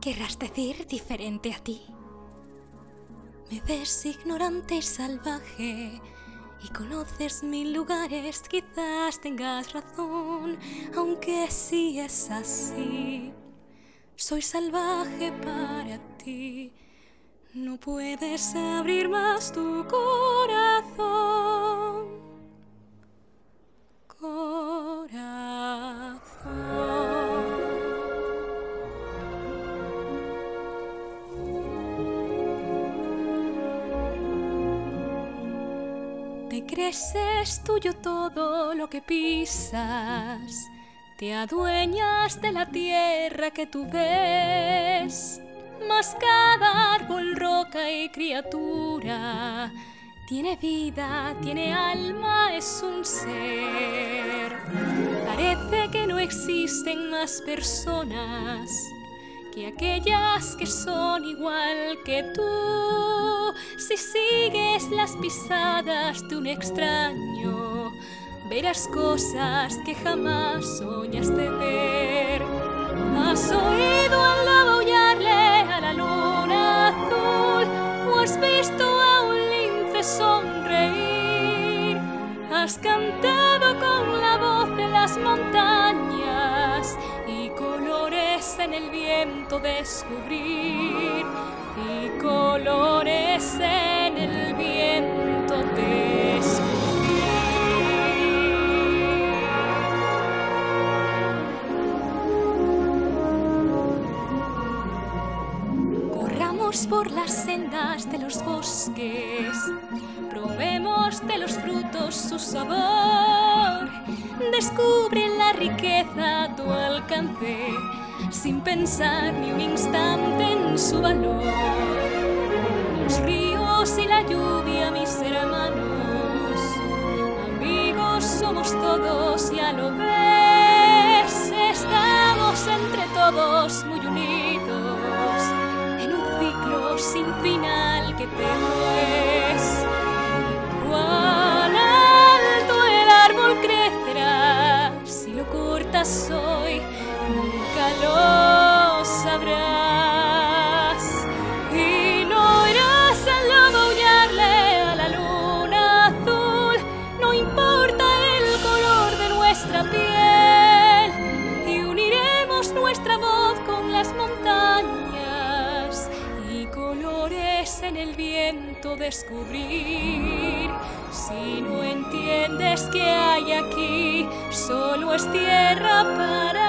¿Querrás decir diferente a ti? Me ves ignorante y salvaje y conoces mil lugares, quizás tengas razón, aunque sí es así. Soy salvaje para ti, no puedes abrir más tu corazón. Te crees es tuyo todo lo que pisas, te adueñas de la tierra que tú ves, mas cada árbol, roca y criatura tiene vida, tiene alma, es un ser. Parece que no existen más personas que aquellas que son igual que tú. Si sigues las pisadas de un extraño, verás cosas que jamás soñaste ver. ¿Has oído al lobo aullarle a la luna azul? ¿O has visto a un lince sonreír? ¿Has cantado con la voz de las montañas y colores en el viento descubrir? Y colores en el viento descubrir. Corramos por las sendas de los bosques, probemos de los frutos su sabor, descubre la riqueza a tu alcance, sin pensar ni un instante en su valor. Los ríos y la lluvia, mis hermanos, amigos somos todos, ya lo ves. Estamos entre todos muy unidos, en un ciclo sin final que te ves. Cuán alto el árbol crecerá, si lo cortas hoy nunca lo sabrás. Y no oirás al lobo aullarle a la luna azul, no importa el color de nuestra piel, y uniremos nuestra voz con las montañas y colores en el viento descubrir. Si no entiendes que hay aquí, solo es tierra para